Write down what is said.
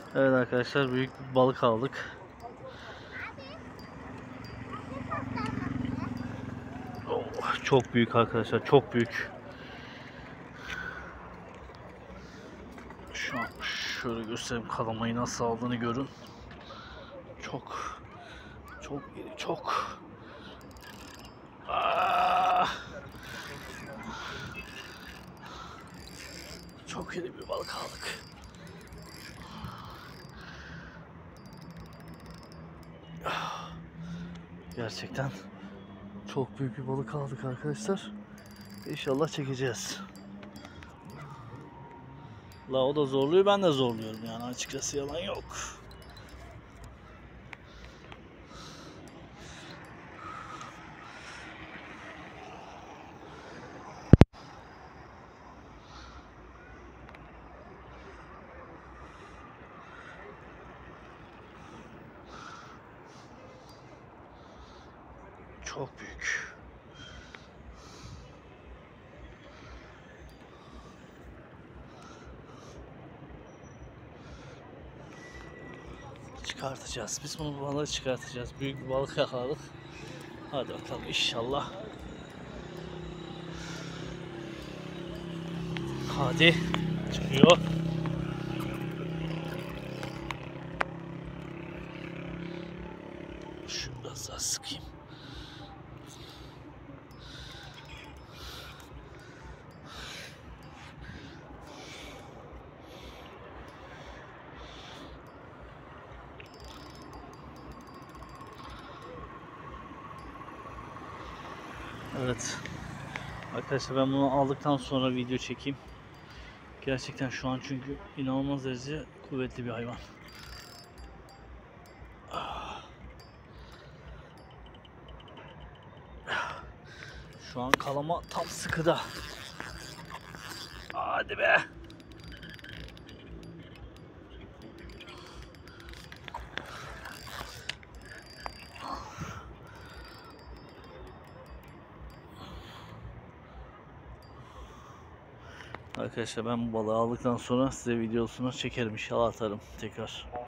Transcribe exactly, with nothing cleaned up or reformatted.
Evet arkadaşlar, büyük bir balık aldık. Oh, çok büyük arkadaşlar, çok büyük. Şu an şöyle göstereyim, kalamayı nasıl aldığını görün. Çok çok iri, çok. Aa! Çok iri bir balık aldık. Gerçekten çok büyük bir balık aldık arkadaşlar. İnşallah çekeceğiz. La o da zorluyor, ben de zorluyorum yani, açıkçası yalan yok. Çok büyük. Çıkartacağız. Biz bunu balığı çıkartacağız. Büyük bir balık yakaladık. Hadi bakalım inşallah. Hadi. Çıkıyor. Şu biraz daha sıkayım. Evet. Arkadaşlar ben bunu aldıktan sonra video çekeyim. Gerçekten şu an çünkü inanılmaz derece kuvvetli bir hayvan. Şu an kalama tam sıkıda. Hadi be. Arkadaşlar ben bu balığı aldıktan sonra size videosunu çekerim, inşallah atarım tekrar.